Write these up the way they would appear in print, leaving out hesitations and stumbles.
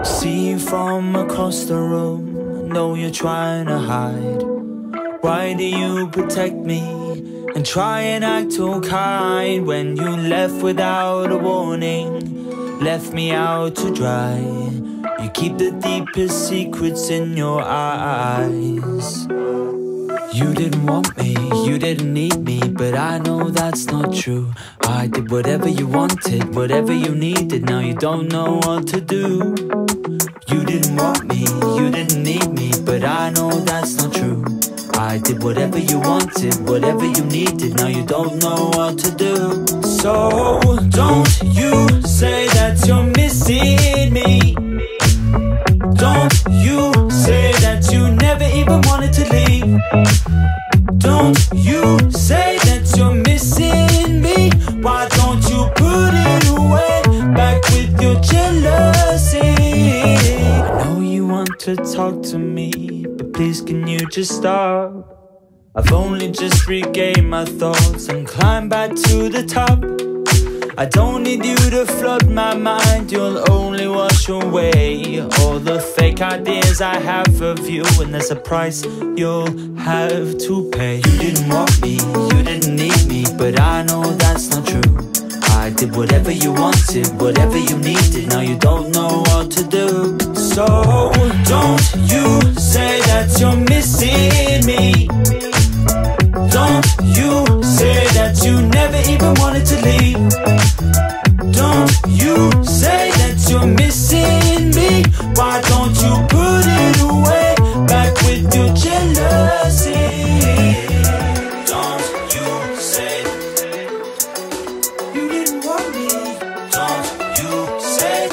See you from across the room, know you're trying to hide. Why do you protect me and try and act all kind when you left without a warning, left me out to dry? You keep the deepest secrets in your eyes. You didn't want me, you didn't need me, but I know that's not true. I did whatever you wanted, whatever you needed, now you don't know what to do. You didn't want me, you didn't need me, but I know that's not true. I did whatever you wanted, whatever you needed, now you don't know what to do. So don't you say that you're missing me. Don't you say that you never even wanted to leave. Don't you say that you're missing me. Why don't you put it away, back with your jealousy? I know you want to talk to me, but please can you just stop? I've only just regained my thoughts and climbed back to the top. I don't need you to flood my mind, you'll only wash away all the fake ideas I have of you, and there's a price you'll have to pay. You didn't want me, you didn't need me, but I know that's not true. I did whatever you wanted, whatever you needed, now you don't know what to do. So don't you say that you're missing me. Don't you say that you never even wanted to leave. Don't you say that you're missing me. Why don't you put it away, back with your jealousy? Don't you say you didn't want me. Don't you say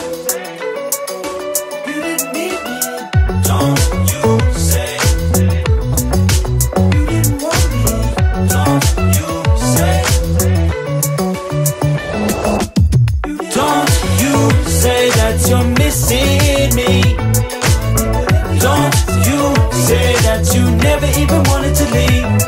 you didn't need me. Don't you say you didn't want me. Don't you say that you're missing me. Don't you say that you never even wanted to leave.